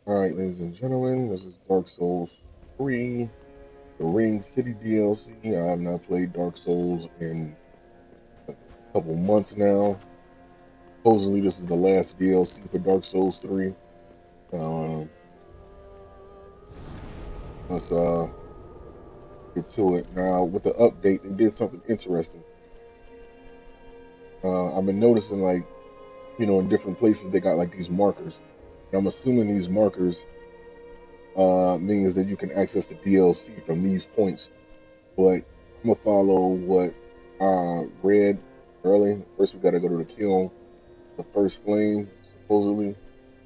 Alright, ladies and gentlemen, this is Dark Souls 3, the Ring City DLC. I have not played Dark Souls in a couple months now. Supposedly, this is the last DLC for Dark Souls 3. Um, let's get to it. Now, with the update, they did something interesting. I've been noticing, like, in different places, they got like these markers. And I'm assuming these markers means that you can access the DLC from these points. But I'm gonna follow what I read early. First, we gotta go to the kiln, the first flame, supposedly.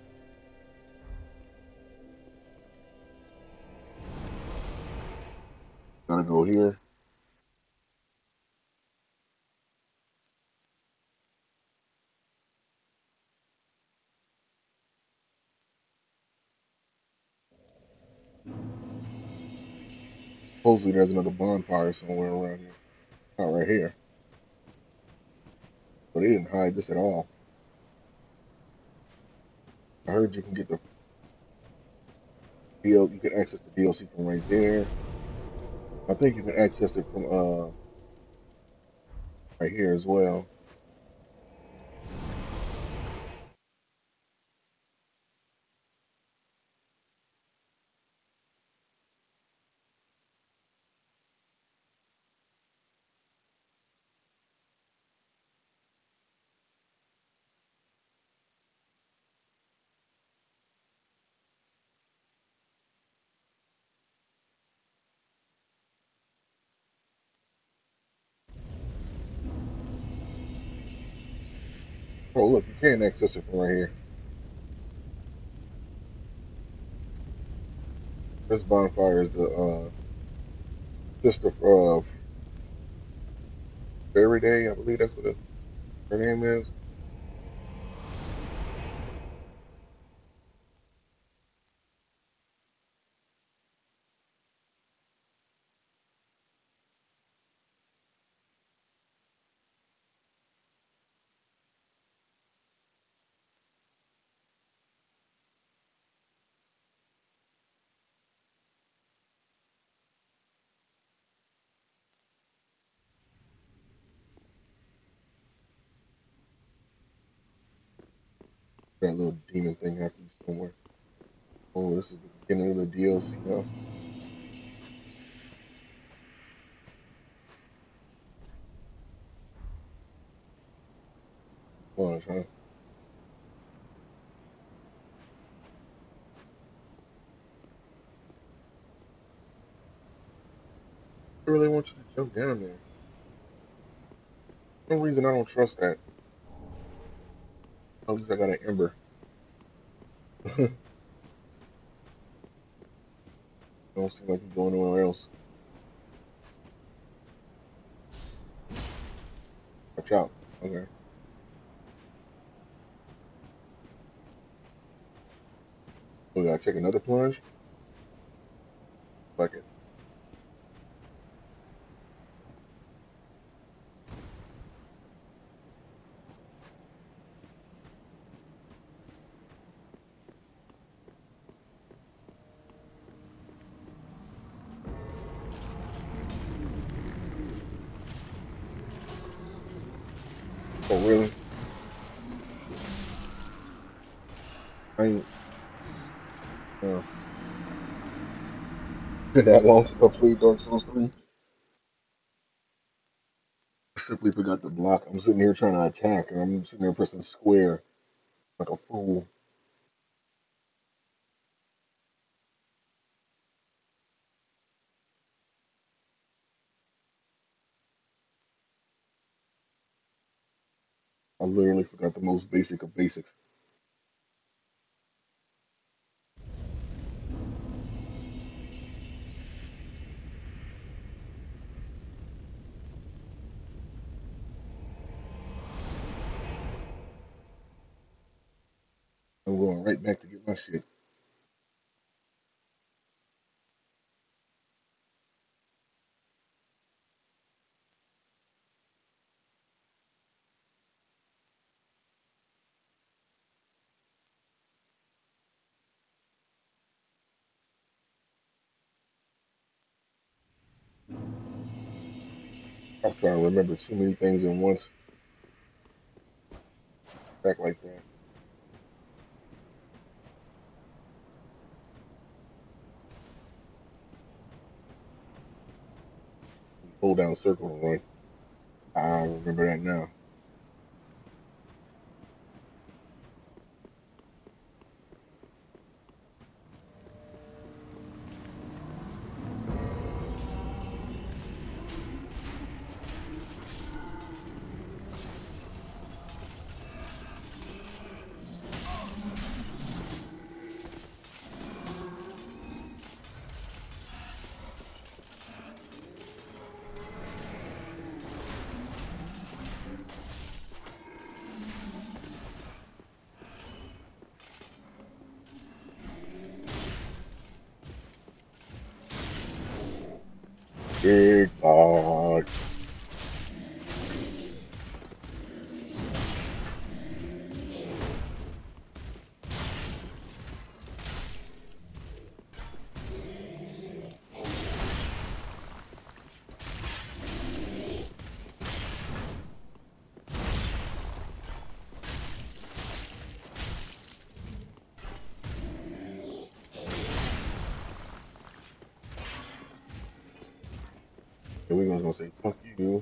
Gotta go here. Supposedly, there's another bonfire somewhere around here. Not right here. But they didn't hide this at all. I heard you can get the you can access the DLC from right there. I think you can access it from right here as well. Oh, look, you can access it from right here. This bonfire is the sister of Fairy Day, I believe that's what her name is. That little demon thing happens somewhere. Oh, this is the beginning of the DLC, huh? Plunge, huh? I really want you to jump down there. For some reason I don't trust that. At least I got an ember. Don't seem like he's going anywhere else. Watch out. Okay. We gotta take another plunge. Like it. Oh really? I ain't been that long since I played Dark Souls 3. I simply forgot to block. I'm sitting here trying to attack and I'm sitting there pressing square like a fool. I literally forgot the most basic of basics. I'm going right back to get my shit. I'm trying to remember too many things at once. Back like that. Hold down circle and run. I remember that now. Big dog. And we was gonna say fuck you.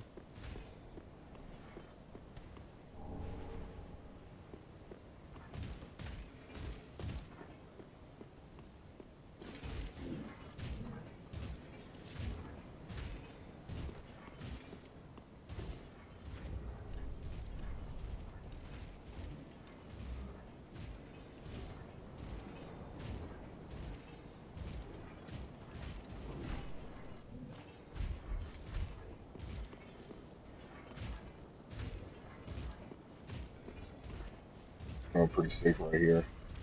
I'm pretty safe right here.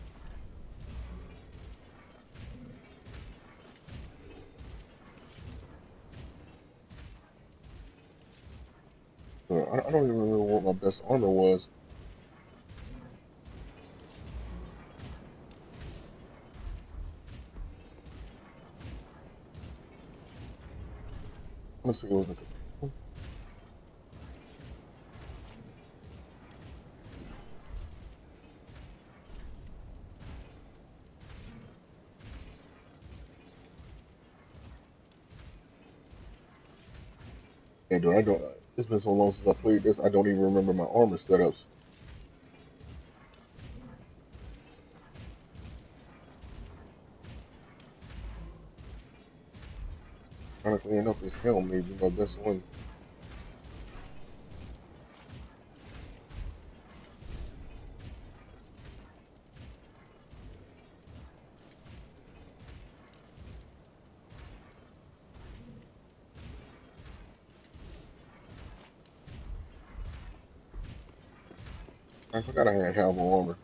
I don't even remember what my best armor was. Honestly, it was the yeah, dude, I don't. It's been so long since I played this. I don't even remember my armor setups. Ironically enough, this helm may be my best one. I forgot I had half armor.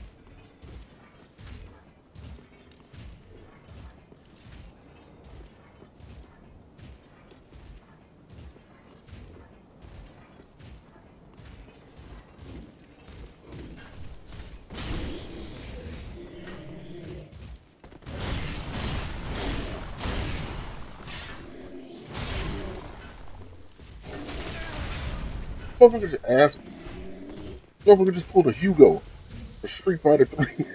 Motherfucker just asked. Motherfucker just pulled a Hugo for Street Fighter 3.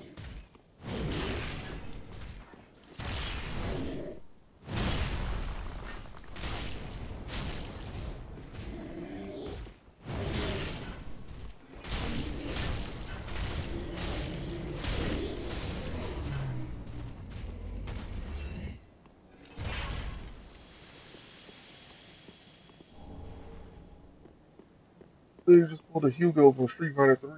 They just pulled a Hugo from Street Fighter 3.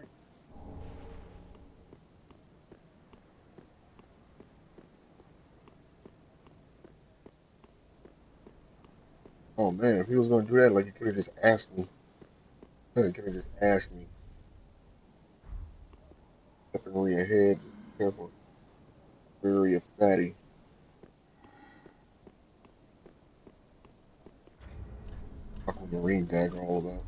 Oh man, if he was gonna do that, like he could have just asked me. He could have just asked me. Weaponry ahead. Just careful. Very fatty. Aquamarine dagger all about.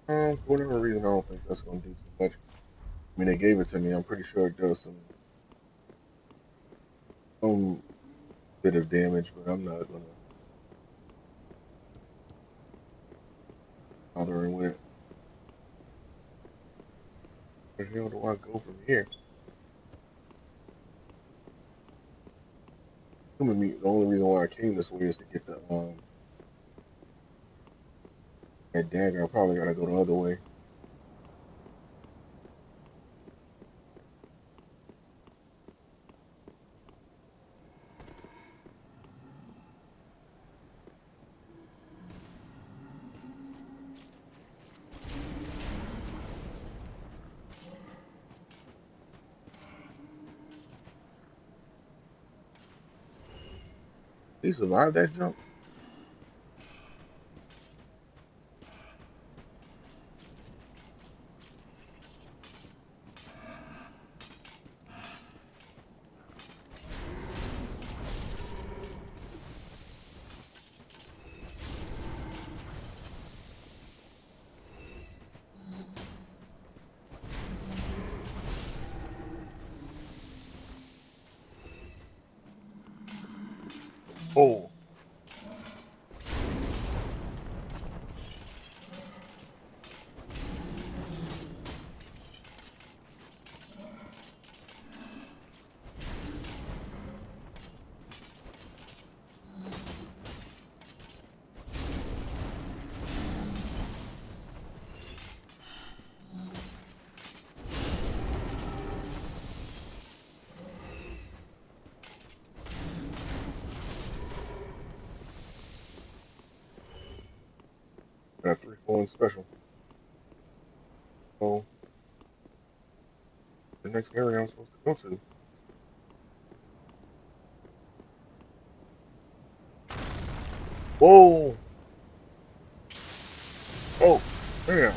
For whatever reason, I don't think that's gonna do too much. I mean, they gave it to me. I'm pretty sure it does some bit of damage, but I'm not gonna bother with it. Where the hell do I go from here? Assuming me, the only reason why I came this way is to get the that dagger. I probably gotta go the other way. He survived that jump. Oh, got 3-4 special. So the next area I'm supposed to go to. Whoa! Oh, damn!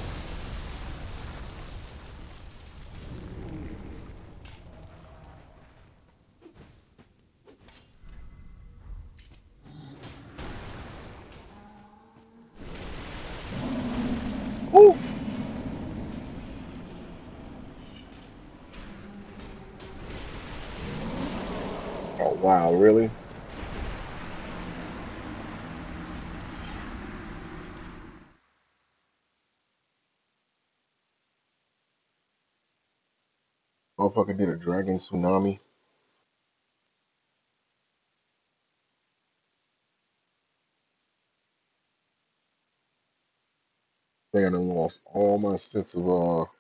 Woo! Oh wow, really? Motherfucker did a dragon tsunami. Man, I lost all my sense of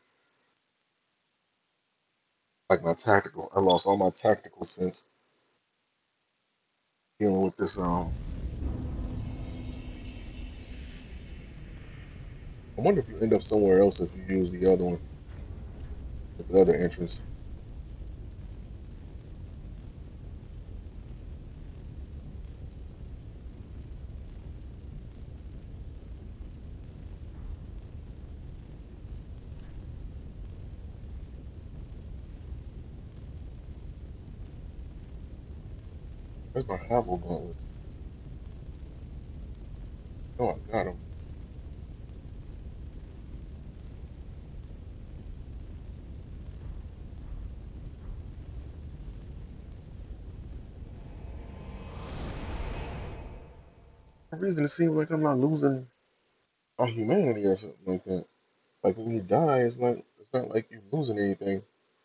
like my tactical. I lost all my tactical sense dealing with this. I wonder if you end up somewhere else if you use the other one, with the other entrance. Where's my Havel gauntlets? Oh, I got them. For some reason, it seems like I'm not losing my humanity or something like that. Like when you die, it's not like you're losing anything.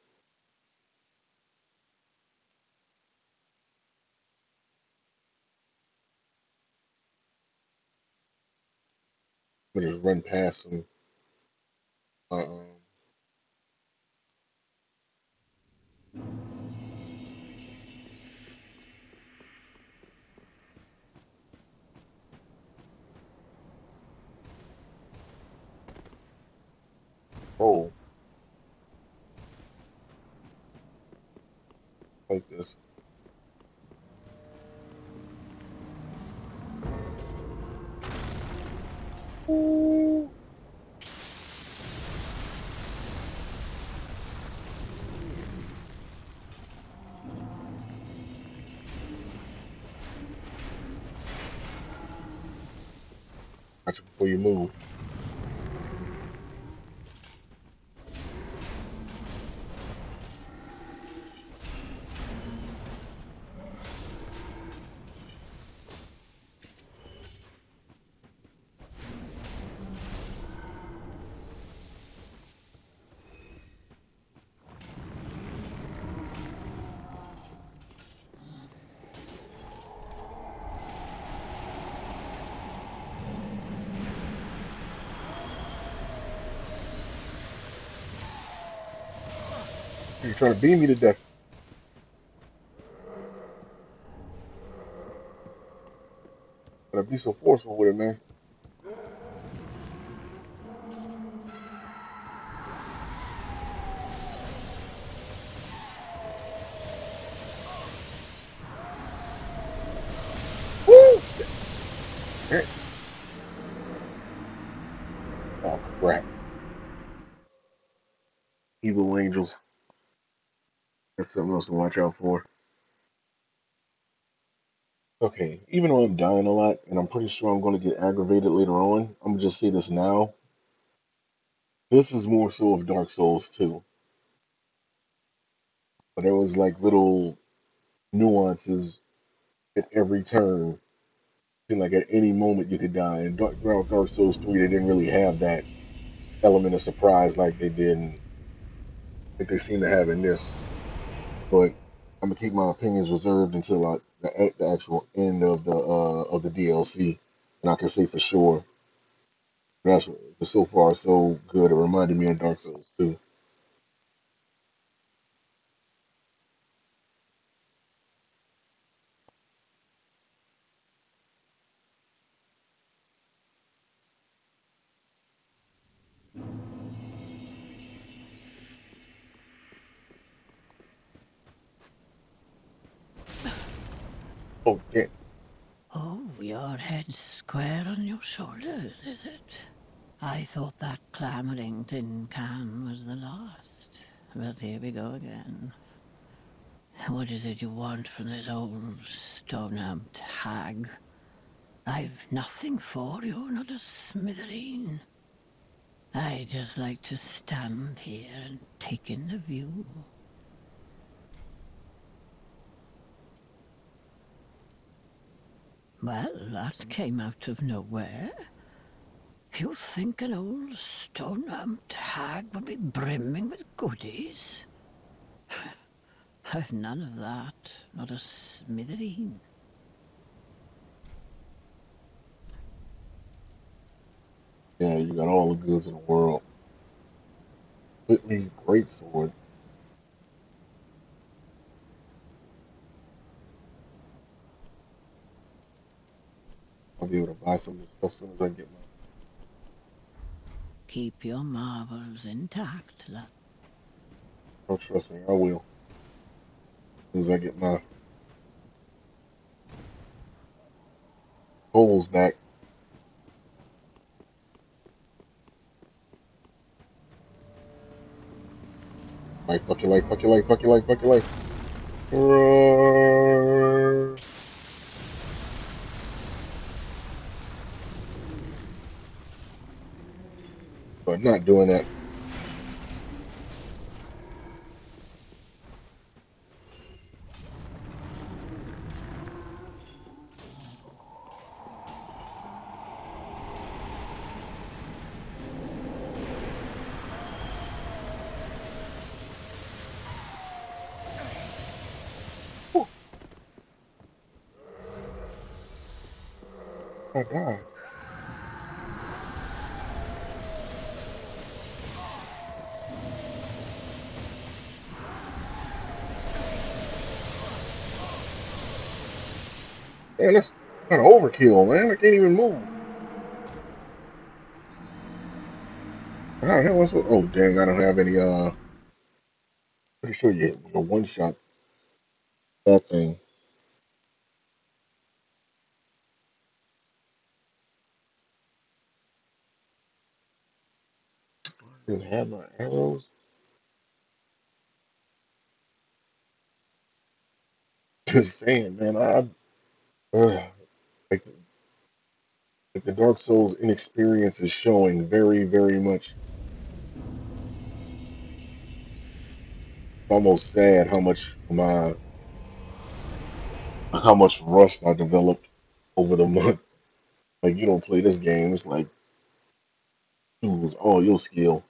But just run past them. Uh, um, oh, like this. Ooh. Watch it before you move. You're trying to beat me to death. Gotta be so forceful with it, man. Woo! Shit. Oh crap! Evil angels. That's something else to watch out for. Okay, even though I'm dying a lot, and I'm pretty sure I'm going to get aggravated later on, I'm gonna just say this now. This is more so of Dark Souls 2, but there was like little nuances at every turn. Seemed like at any moment you could die. And Dark Souls 3, they didn't really have that element of surprise like they did, like they seem to have in this. But I'm gonna keep my opinions reserved until the actual end of the DLC, and I can say for sure. That's so far so good. It reminded me of Dark Souls 2. Oh, yeah. Oh, your head's square on your shoulders, is it? I thought that clamoring tin can was the last. But here we go again. What is it you want from this old stone-amped hag? I've nothing for you, not a smithereen. I just like to stand here and take in the view. Well, that came out of nowhere. You think an old stone-amped hag would be brimming with goodies? I've none of that, not a smithereen. Yeah, you got all the goods in the world. Completely great sword. I'll be able to buy some of this stuff as soon as I get my. Keep your marbles intact, lad. Oh, trust me, I will. As soon as I get my goals back. Like, fuck your life, fuck your life, fuck your life, fuck your life. Roar. But not doing that. Whew, I died. Man, that's kind of overkill, man. I can't even move. How the hell was it? Oh, dang, I don't have any, pretty sure you hit a one shot that thing. Didn't have my arrows. Just saying, man. Like, like the Dark Souls inexperience is showing very, very much. It's almost sad how much rust I developed over the month. Like you don't play this game, it's like lose all your skill.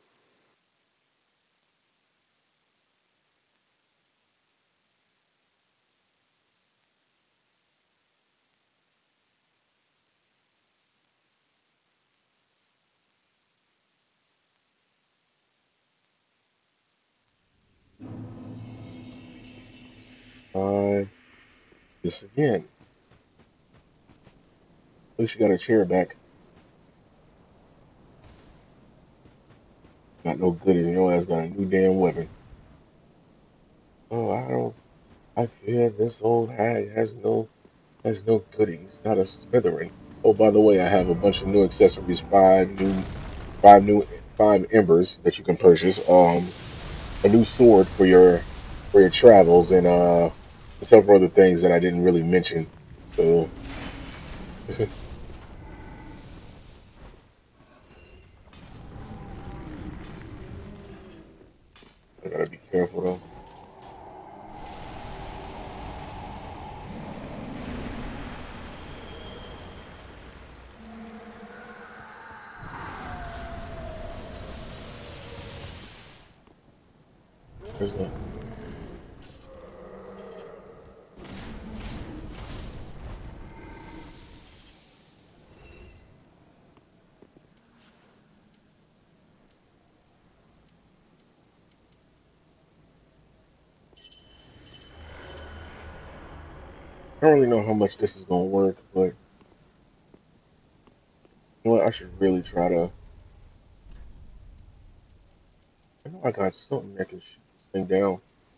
This again. At least you got a chair back. Got no goodies. Your ass got a new damn weapon. Oh, I don't. I fear this old hag has no goodies. Not a smitherin. Oh, by the way, I have a bunch of new accessories. Five new, five embers that you can purchase. A new sword for your travels, and several other things that I didn't really mention. So I gotta be careful though. There's a, I don't really know how much this is gonna work, but you know what? I should really try to. I know I got something that can shoot this thing down.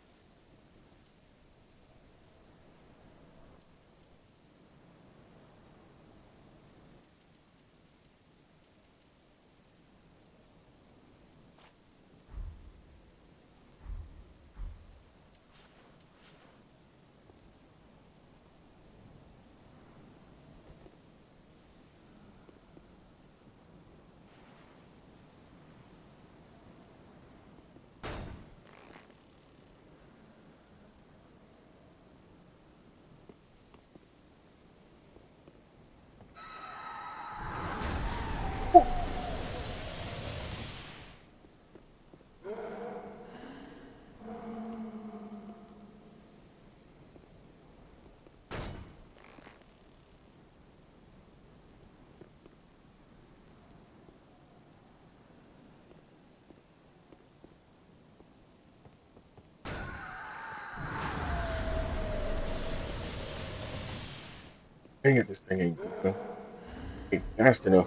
Dang it, this thing ain't good enough. Ain't fast enough.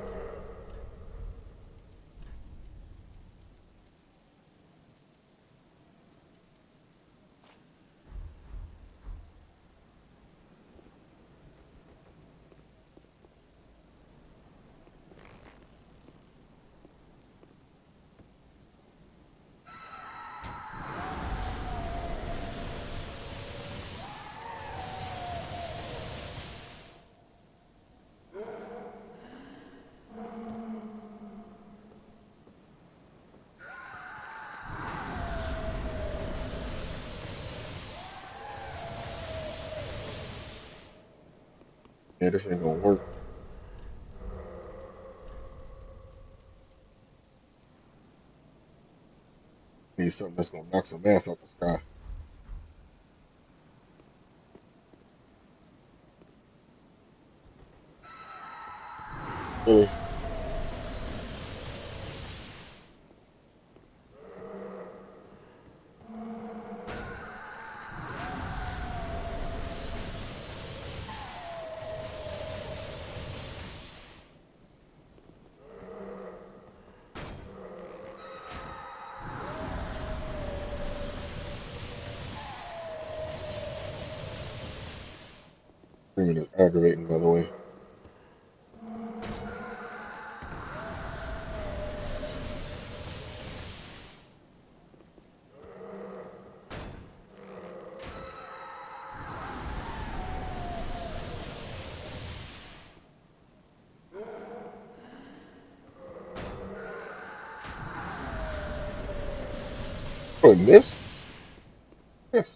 Yeah, this ain't gonna work. Need something that's gonna knock some ass out the sky. Really? 3 minutes aggravating, by the way. Oh, miss? Yes.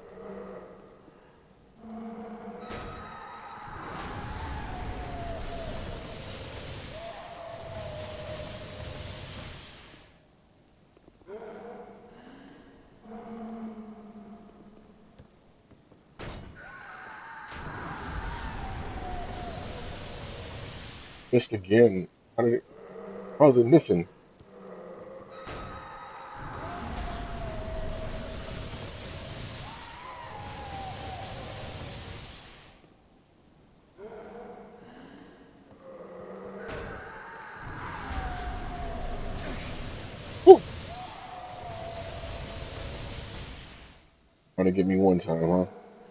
Missed again. How did it? How's it missing? Trying to get me one time, huh?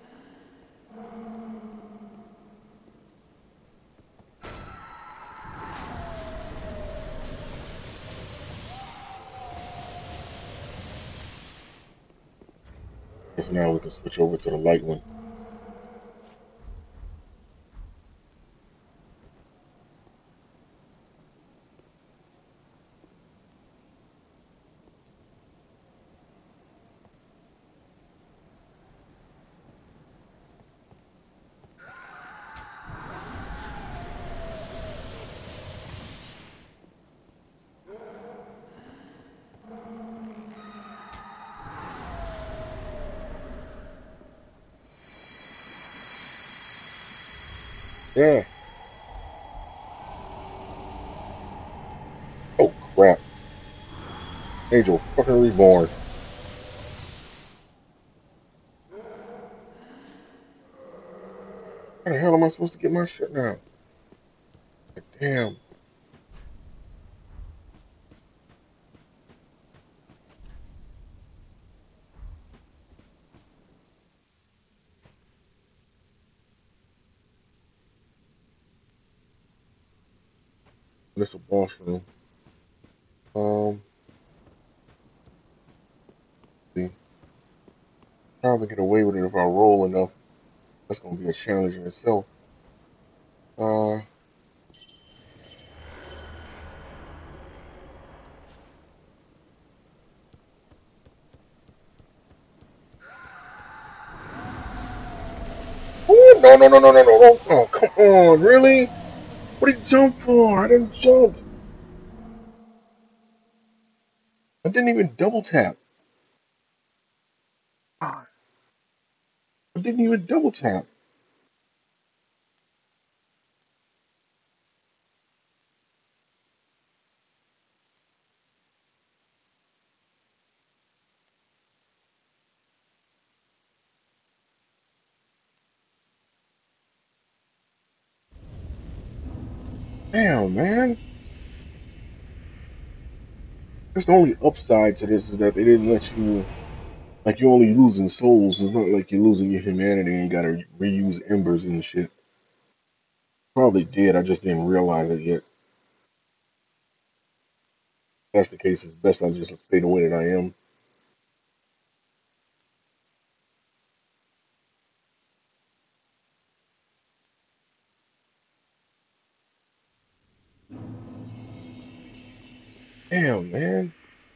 Guess now we can switch over to the light one. Yeah. Oh crap. Angel fucking reborn. How the hell am I supposed to get my shit now? Like, damn. This a boss room. See. Probably get away with it if I roll enough. That's gonna be a challenge in itself. Uh, oh, no, no, no, no, no, no, no. Oh, come on, really? What did you jump for? I didn't jump. I didn't even double tap. I didn't even double tap. Damn, man. That's the only upside to this is that they didn't let you, like, you're only losing souls. It's not like you're losing your humanity and you gotta reuse embers and shit. Probably did, I just didn't realize it yet. If that's the case, it's best I just stay the way that I am. Damn, man.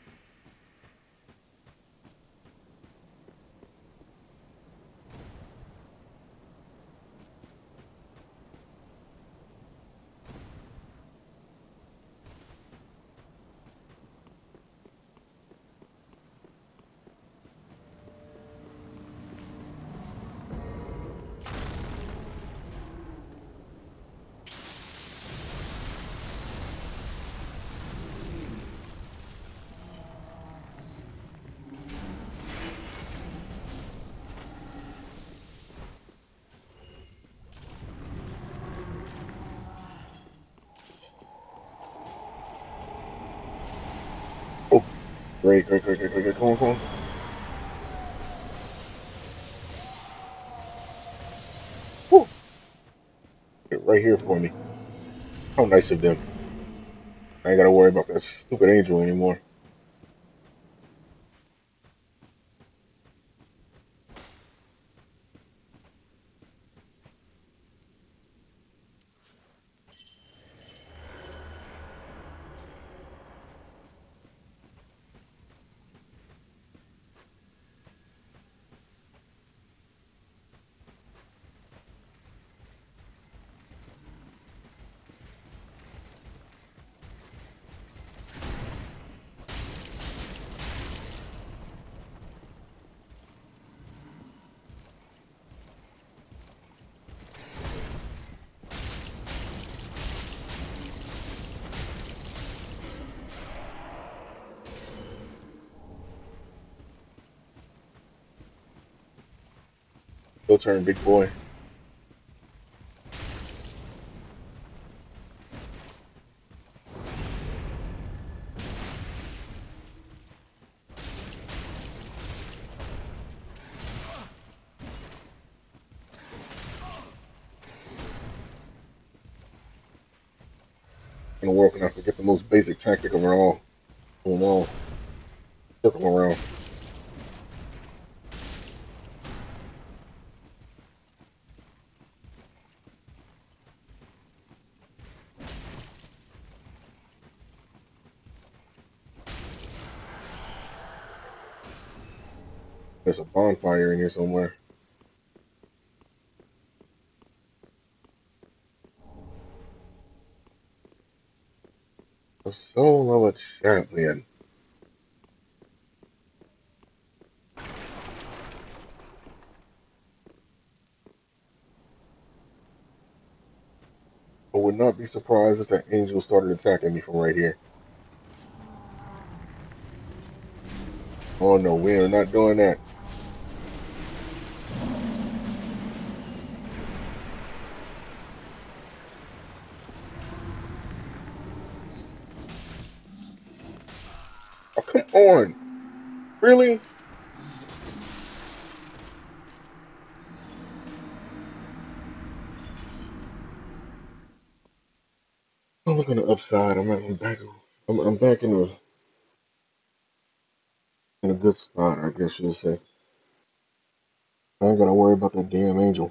Oh, great, great, great, great, great, great. Come on, come on. Whew. Get right here for me. How nice of them. I ain't gotta worry about that stupid angel anymore. Your turn, big boy. in the world can I forget the most basic tactic of them all? Circle around. There's a bonfire in here somewhere. The soul of a champion. I would not be surprised if that angel started attacking me from right here. Oh no, we are not doing that. Oh, come on. Really? I'm looking at the upside. I'm back. I'm back in a good spot, I guess you'll say. I ain't gotta worry about that damn angel.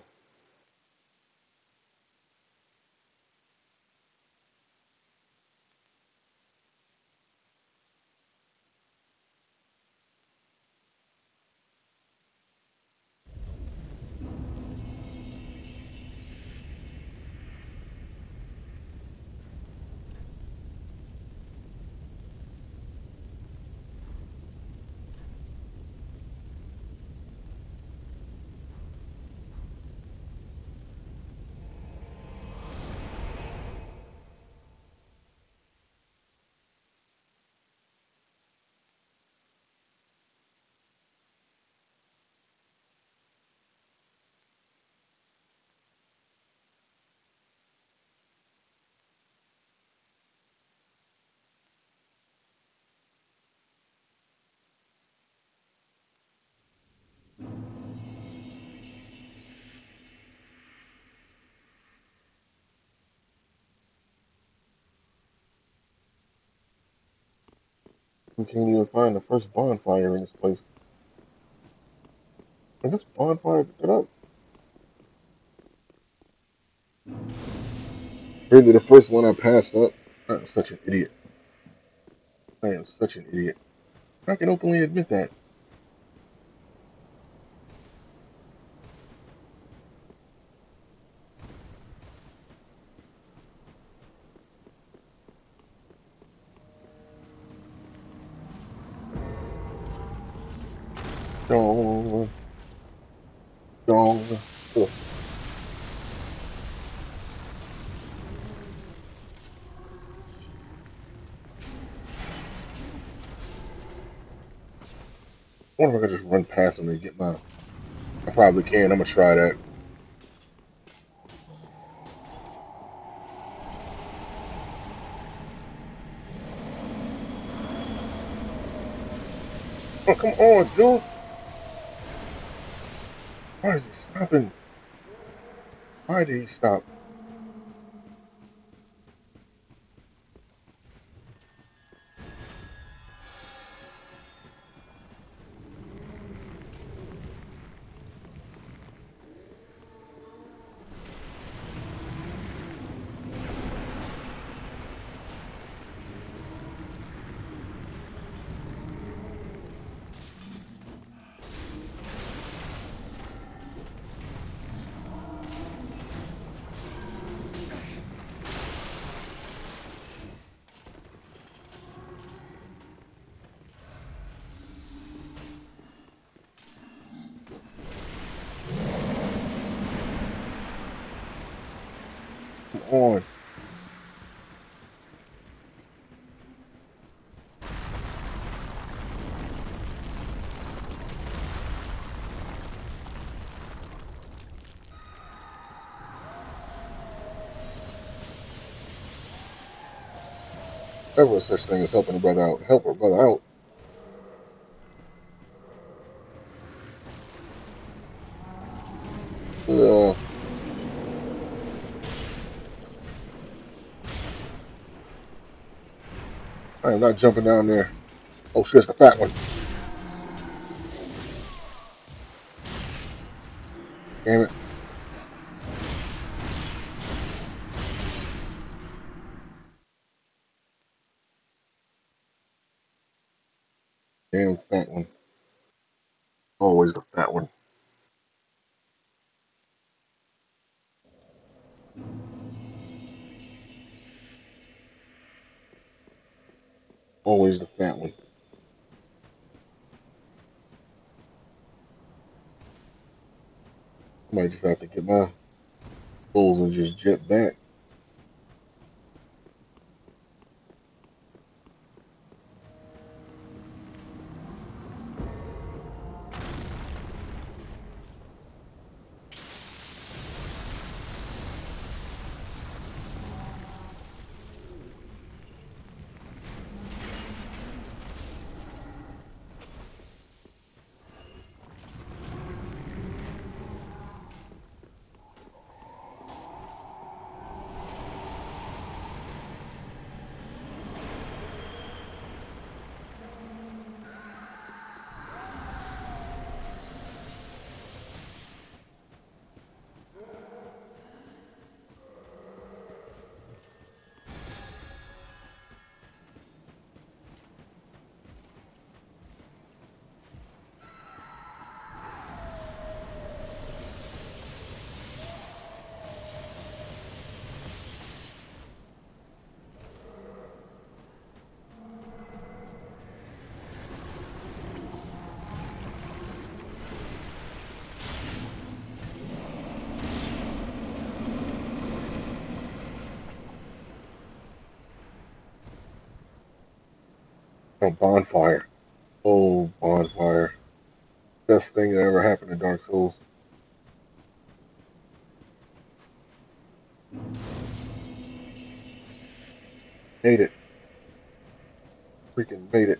We can't even find the first bonfire in this place. And this bonfire picked it up. Really, the first one I passed up. I'm such an idiot. I am such an idiot. I can openly admit that. Don't, don't. Ugh. I wonder if I could just run past them and get my. I probably can. I'm gonna try that. Oh, come on, dude. Why is he stopping? Why did he stop? Come on. There was such thing as helping a brother out. Help a brother out. Uh, I am not jumping down there. Oh shit, it's the fat one. Damn it. Damn fat one. Always the fat one. Always the fat one. I might just have to get my tools and just jet back. Oh, bonfire. Oh, bonfire. Best thing that ever happened in Dark Souls. Made it. Freaking made it.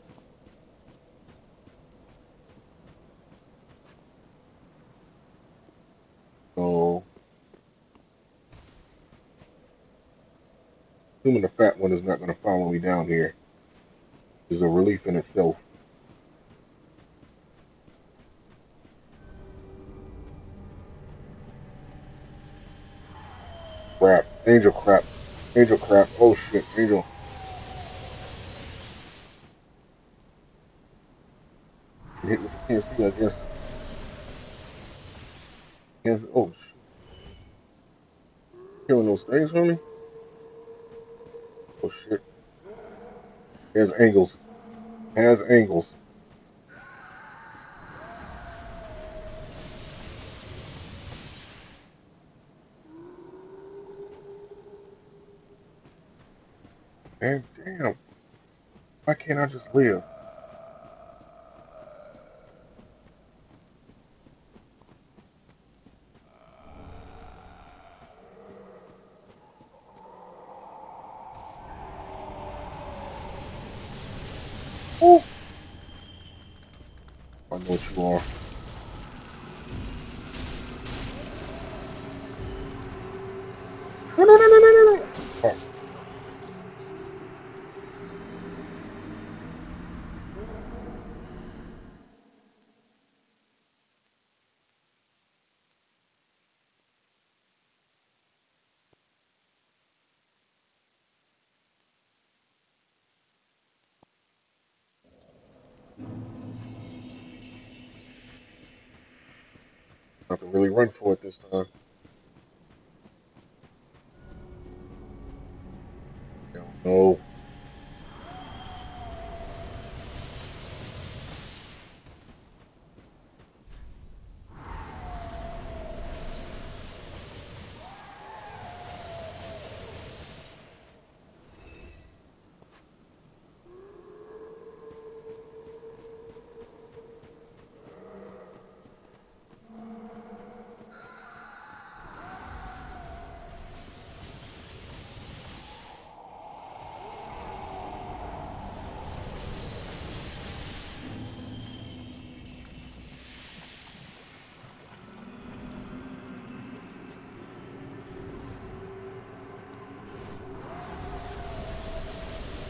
So, assuming the fat one is not going to follow me down here is a relief in itself. Crap. Angel crap. Angel crap. Oh shit. Angel. You hit what you can't see, I guess. Can't, oh shit. Killing those things for me? Oh shit. Has angles. Has angles. And damn. Why can't I just live? Oh. I know what you are. No, no, no, no, no, no, no. Oh, I have to really run for it this time. Hell no.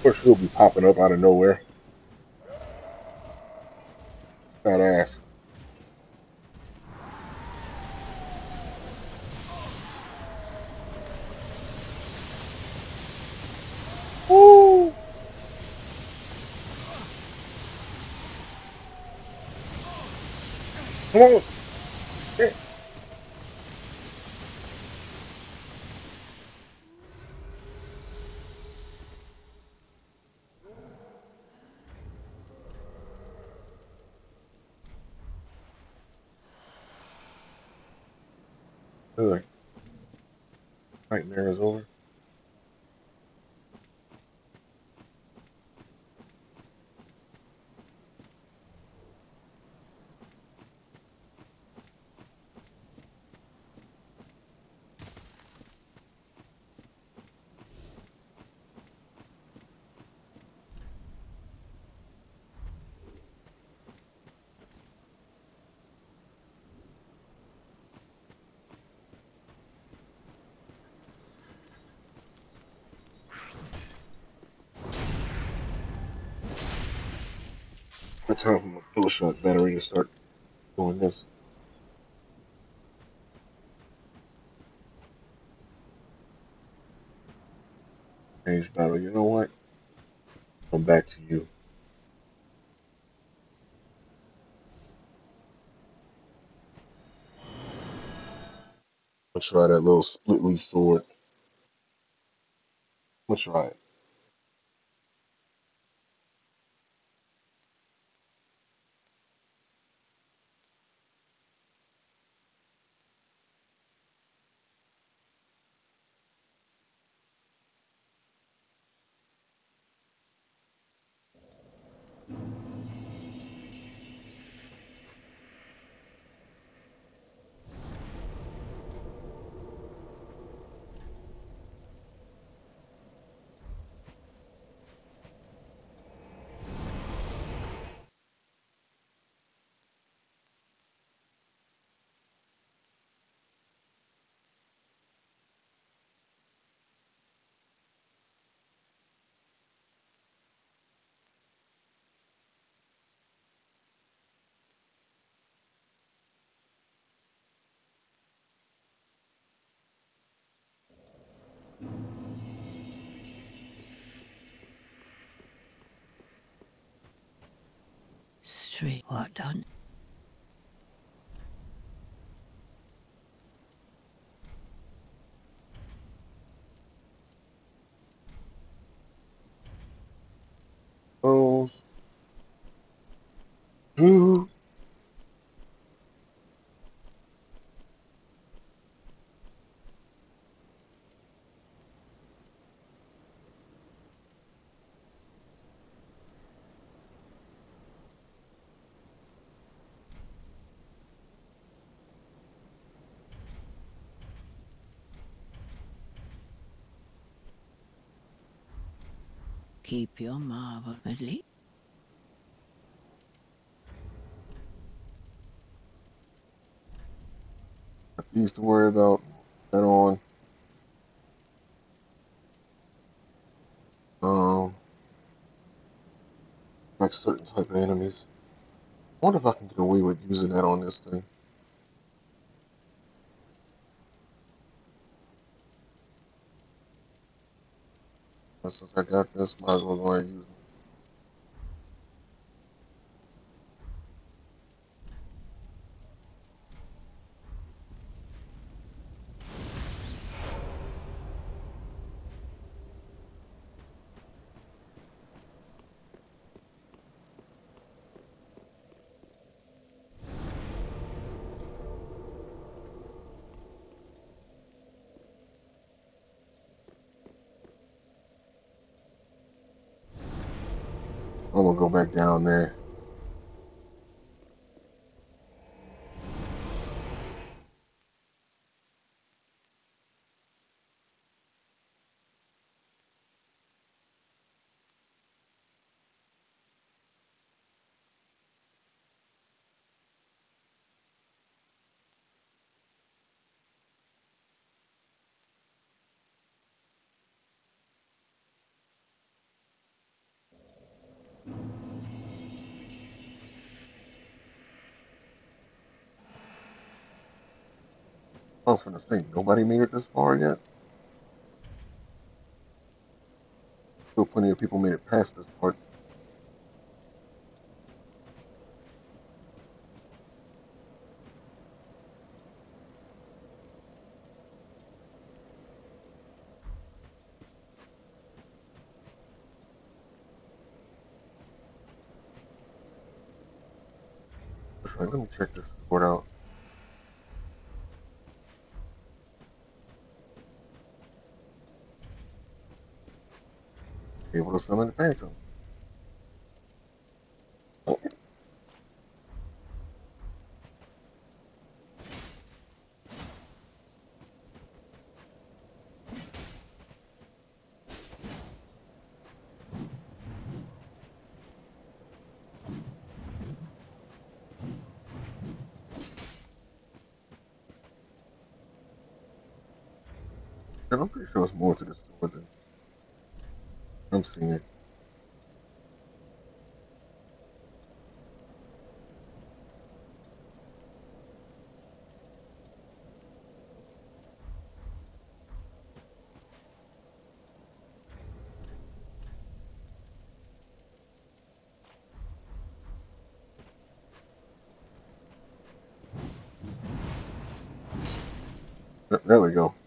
course, she'll be popping up out of nowhere. Fat ass. Woo! Come on. Yeah. Good. Nightmare is over. Good time for my pull shot battery to start doing this. Change battle. You know what? Come back to you. I'll try that little split leaf sword. I'm gonna try it. Street, what done? Oh, ooh, Keep your marble, at least. got these to worry about. Head on. Um, like certain type of enemies. I wonder if I can get away with using that on this thing. But since I got this, might as well go ahead and use it. I'm gonna go back down there. I was gonna say, nobody made it this far yet. Still plenty of people made it past this part. That's right, let me check this sword out. Able to summon the Phantom. Oh, and I'm pretty sure it's more to this sword than I'm seeing. There we go.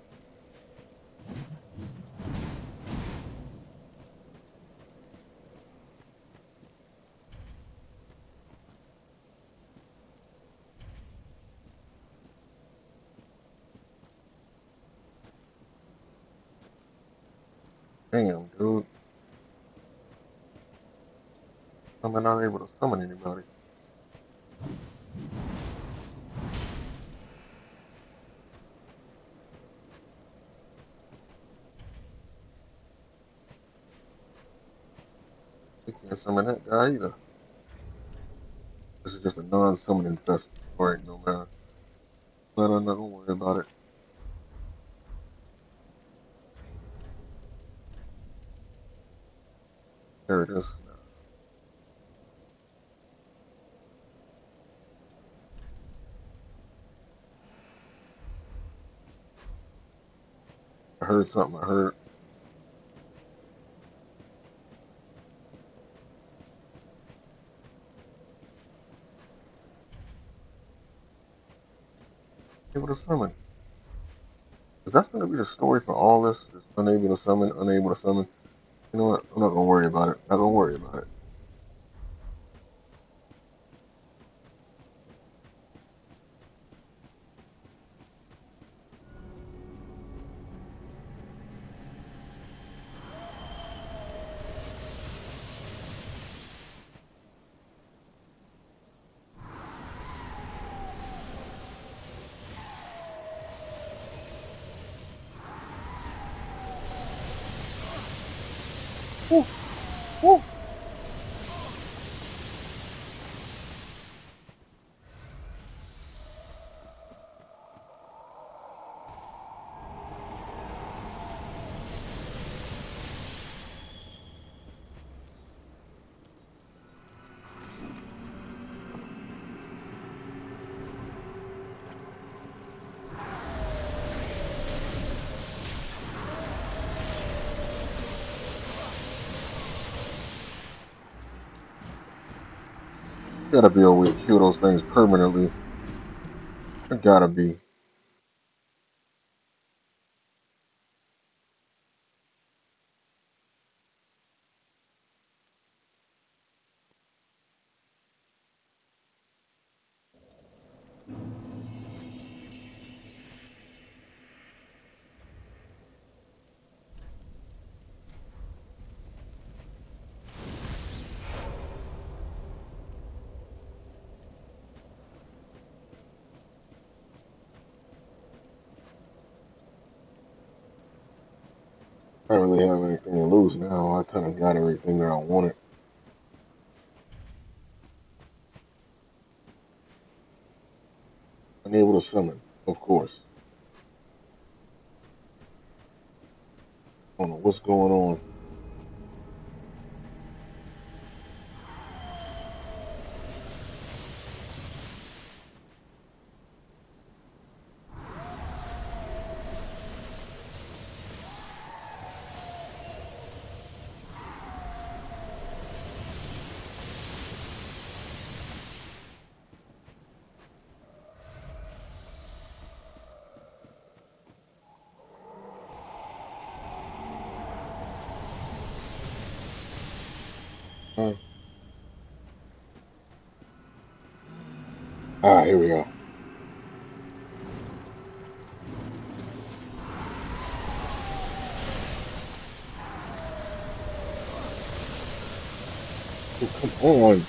Damn, dude. I'm not able to summon anybody. You can't summon that guy either. This is just a non-summoning fest. Alright, no matter. But I'm not gonna worry about it. There it is. I heard something. I heard. Able to summon. Is that going to be the story for all this? Just unable to summon, unable to summon. You know what? I'm not gonna worry about it. Not gonna worry about it. Woo, woo. Gotta be able to kill those things permanently. It gotta be. I don't really have anything to lose now. I kind of got everything that I wanted. Unable to summon, of course. I don't know what's going on. Uh, ah, here we go. Oh, come on.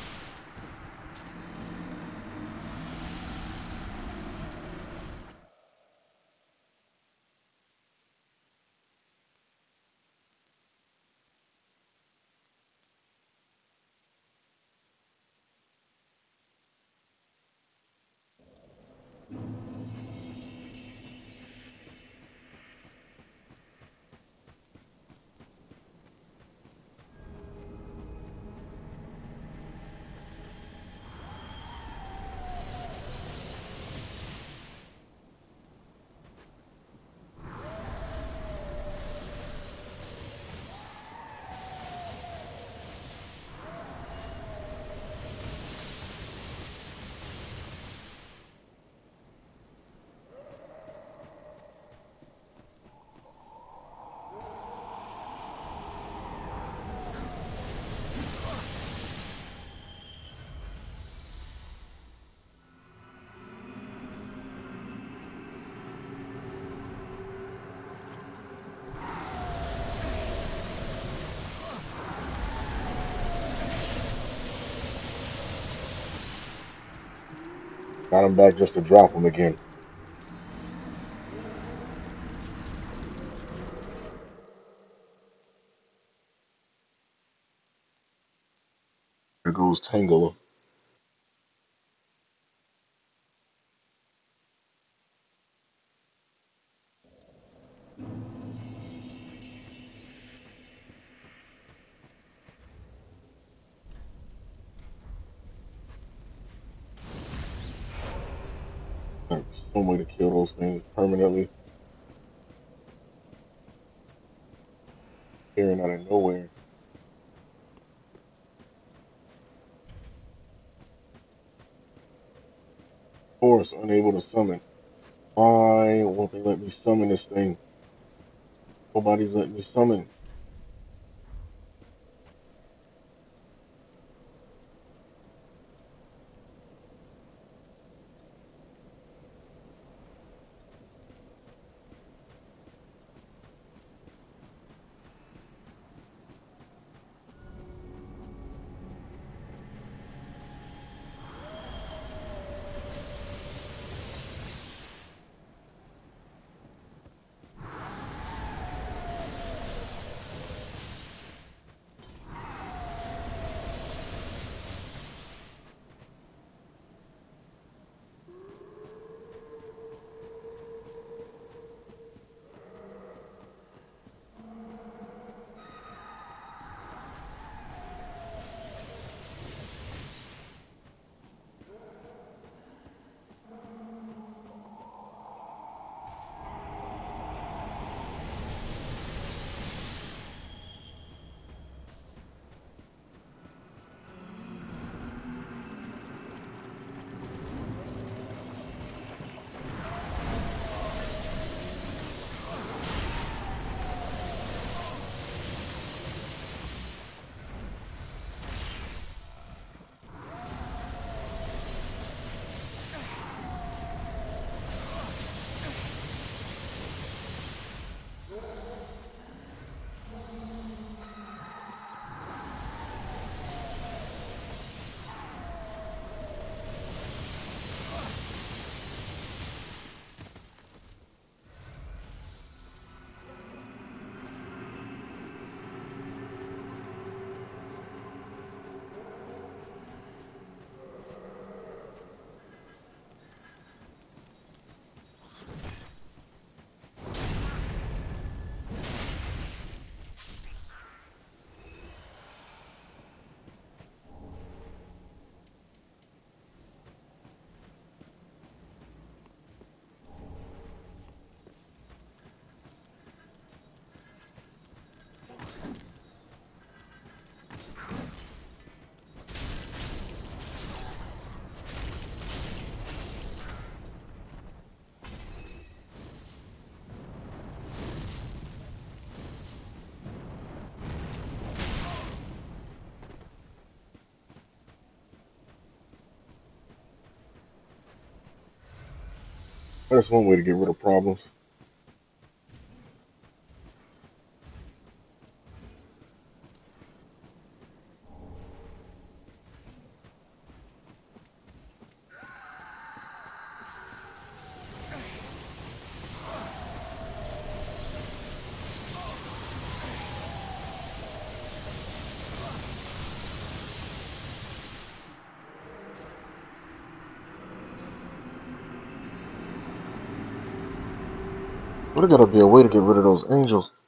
Got him back just to drop him again. There goes Tangela. There's some way to kill those things permanently, appearing out of nowhere. Force unable to summon. Why won't they let me summon this thing? Nobody's letting me summon. That's one way to get rid of problems. But there gotta be a way to get rid of those angels.